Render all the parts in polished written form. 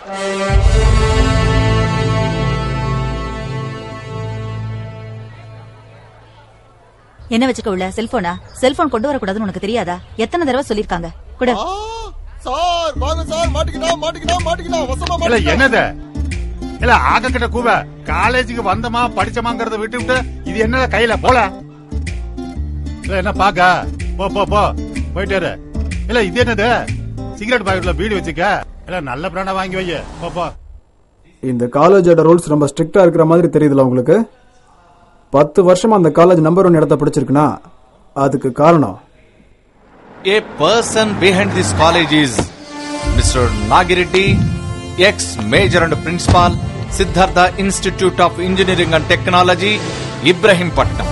என்ன வச்சுக்க உள்ள செல்போனா? செல்போன் கொண்டு வரக்கூடாதுன்னு உனக்கு தெரியாதா? எத்தனை தடவை சொல்லிருக்காங்க? கூட சார் வாங்க சார். மாட்டிக்கிட்டா என்னது இல்ல ஆக கிட்ட கூவ காலேஜுக்கு வந்தமா படிச்சமாங்கறத விட்டுவிட்டு இது என்ன கையில போல என்ன பாக்க போ போயிட்டாரு. இல்ல இது என்னது சிகரெட் பாக்கெட்ல பீடி வச்சுக்க. இல்ல நல்ல பிராண்டா வாங்கி வை போ. இந்த காலேஜோட ரூல்ஸ் ரொம்ப ஸ்ட்ரிக்டா இருக்கிற மாதிரி தெரியுதுல உங்களுக்கு? 10 வருஷமா அந்த காலேஜ் நம்பர் 1 இடத்தை பிடிச்சிருக்குன்னா அதுக்கு காரணம் A person behind this college is Mr. Nagireddy, ex-major and principal, Siddhartha Institute of Engineering and Technology, Ibrahimpatnam.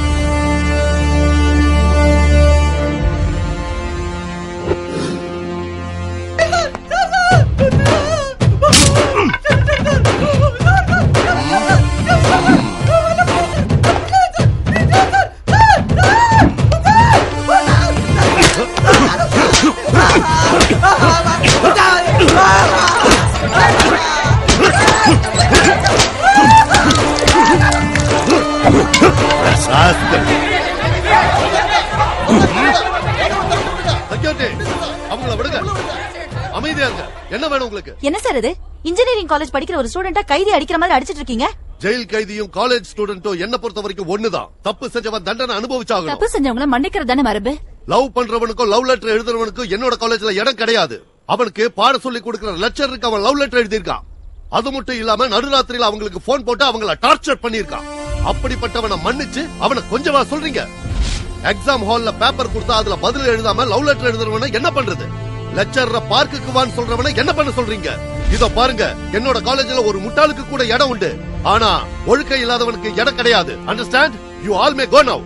என்ன வேணும் உங்களுக்கு? என்ன சார் இது? இன்ஜினியரிங் காலேஜ் படிக்கிற ஒரு ஸ்டூடெண்டா கைதி அடிக்கிற மாதிரி அடிச்சிட்டு இருக்கீங்க. ஜெயில் கைதியும் காலேஜ் ஸ்டூடெண்டும் என்ன பொறுத்த வரைக்கும் ஒண்ணுதான். தப்பு செஞ்சவன் தண்டனை அனுபவிச்சாகணும். தப்பு செஞ்சவங்கள மன்னிக்கிறது தானே மரபு. லவ் பண்றவனுக்கும் லவ் லெட்டர் எழுதுறவனுக்கும் என்னோட காலேஜ்ல இடம் கிடையாது. அவனுக்கு பாட சொல்லி கொடுக்கிற லெக்சருக்கு அவன் லவ் லெட்டர் எழுதியிருக்கான். அது மட்டும் இல்லாம நடுராத்திரியில அவங்களுக்கு போன் போட்டு அவங்கள டார்ச்சர் பண்ணிருக்கான். அப்படிப்பட்டவனை மன்னிச்சு அவனை கொஞ்சமா சொல்றீங்க? எக்ஸாம் ஹால்ல பேப்பர் கொடுத்தா அதுல பதில் எழுதாம லவ் லெட்டர் எழுதுறவன என்ன பண்றது? லெக்சர் பார்க்குக்கு வான்னு சொல்றவன என்ன பண்ண சொல்றீங்க? இதோ பாருங்க, என்னோட காலேஜ்ல ஒரு முட்டாளுக்கு கூட இடம் உண்டு. ஆனா ஒழுக்கம் இல்லாதவனுக்கு இடம் கிடையாது. Understand? You all may go now.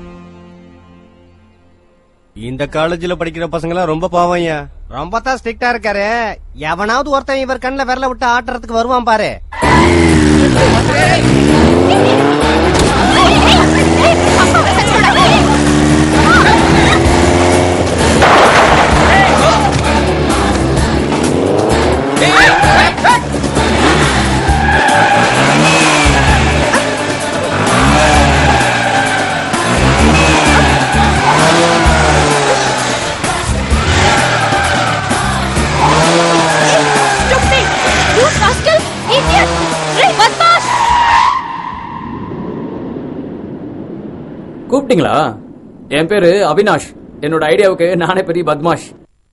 இந்த காலேஜ்ல படிக்கிற பசங்க ரொம்ப பாவம்யா. ரொம்ப தான் ஸ்ட்ரிக்டா இருக்காரு. எவனாவது ஒருத்தன் இவர் கண்ணில் விரல விட்டு ஆட்டுறதுக்கு வருவான் பாரு. கூப்பிட்டீங்களா? என் பேரு அவினாஷ். என்னோட ஐடியாவுக்கு நானே பெரிய பத்மாஷ்.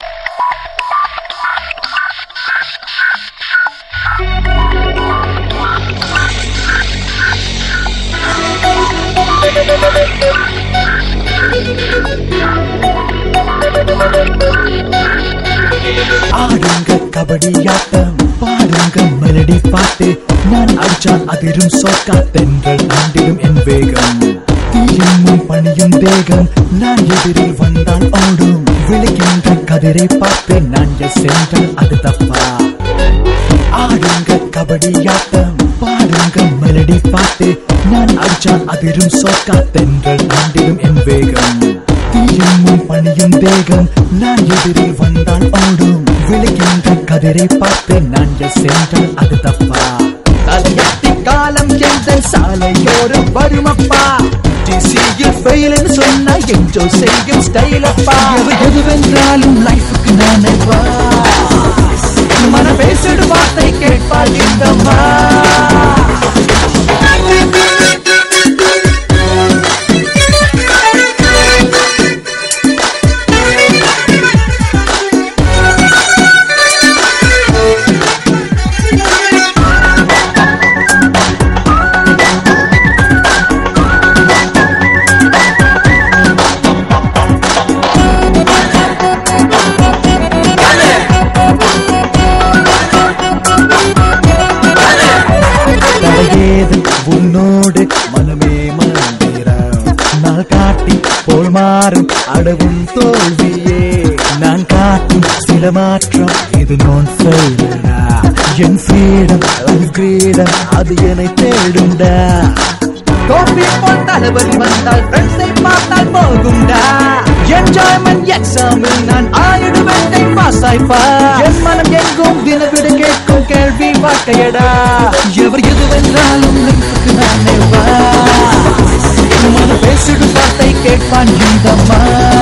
ஆடுங்க கபடியாட்டம், பாடுங்க மெலடி பாட்டு, நான் அடிச்சால் அதிரும் சோக்கா தென்றல் ஆண்டிடும் என் வேகம். தீயும் பணியும் தேகம், நான் எதிரில் வந்தால் ஓடும். விளைகின்ற கதிரை பார்த்து நான் சென்றால் அது தப்பா? ஆடுங்க கபடியாட்டம், பாடுங்க மெலடி பாட்டு, நான் அடிச்சால் அதிரும் சோக்கா தென்றல் ஆண்டிடும் என் வேகம். தீயும் பணியும் தேகம், நான் எதிரில் வந்தால் ஓடும். விளைகின்ற கதிரை பார்த்து நான் சென்றால் அது தப்பா? தலையாட்டி காலம் எந்த சாலையோரம் வருமப்பா. டிசியில் ஃபெயில்னு சொன்னா என்ஜாய் செய்யும் ஸ்டைல் அப்பா. எதுவென்றாலும் லைஃபுக்கு நானேப்பா. மன பேசிடு வார்த்தை கேட்பாள் இந்தம்மா. உன்னோடு மனமே மறந்திரம் நாள் காட்டி போல் மாறும் அடவும் தோல்வியே. நான் காட்டும் சில மாற்றம் இது நான் ஃபெயிலரா? என் ஃப்ரீடம் அது கிரீடம், அது என்னை தேடும்டா. கோபி போல் தலைவலி வந்தால் ஃப்ரெண்ட்ஸை பார்த்தால் போகும்டா. என்ஜாய்மெண்ட் எக்ஸாமில் நான் ஆயிடுவேன் பாஸ் ஆய்ப்பா. என் மனம் எங்கும் தினவிட கேட்கும் கேள்வி வாழ்க்கையடா. எவர் எதுவென்றாலும் லைஃபுக்கு நானே வா. மன பேசிடும் வார்த்தை கேட்பான் இந்தம்மா.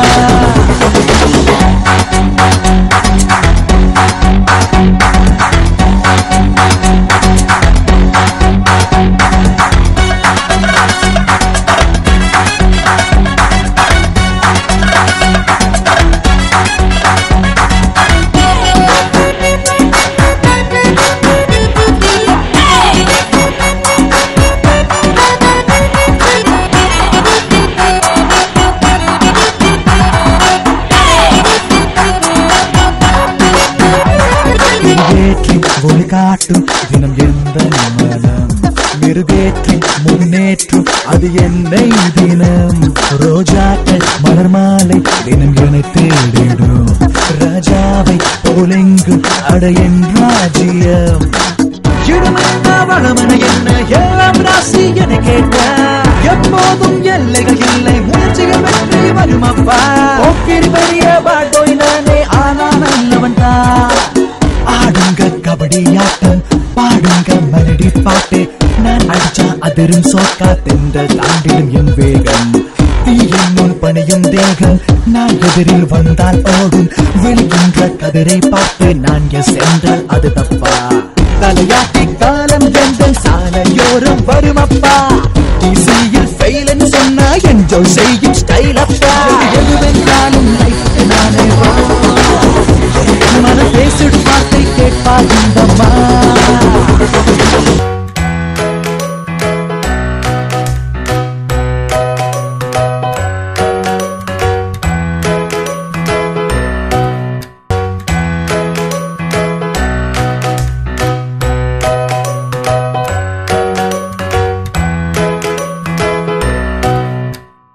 ஒளி காட்டும் தினம் எந்த மனம் மெருகேற்றி முன்னேற்றும் அது என்னை தினம். ரோஜாக்கள் மலர் மாலை தினம் என தேடிடும் ராஜாவை போலெங்கும் அட என் ராஜ்யம். இடமென்ன வளமன என்ன எல்லாம் ராசி என கேட்ட எப்போதும் எல்லைகள் இல்லை முயற்சிகள் வெற்றி வருமப்பா. போக்கிரி பெரிய பாட்டோய் நானே ஆனா நல்லவன் தான். ஆடுங்க கபடி ஆட்டம் பாடுங்க மெலடி பாட்டு நான் அடிச்சா அதிரும் சோக்கா தென்றல் தாண்டிடும் என் வேகம். தீயின் முன் பணியும் தேகம் நான் எதிரில் வந்தால் ஓடும் விழுகின்ற கதிரை பார்த்து நான் எஸ் என்றால் அது தப்பா. தலையாட்டி காலம் எங்கள் சாலையோரம் வருமப்பா. டிசியில் ஃபெயில் சொன்னா என்ஜாய் செய்யும் ஸ்டைல் அப்பா.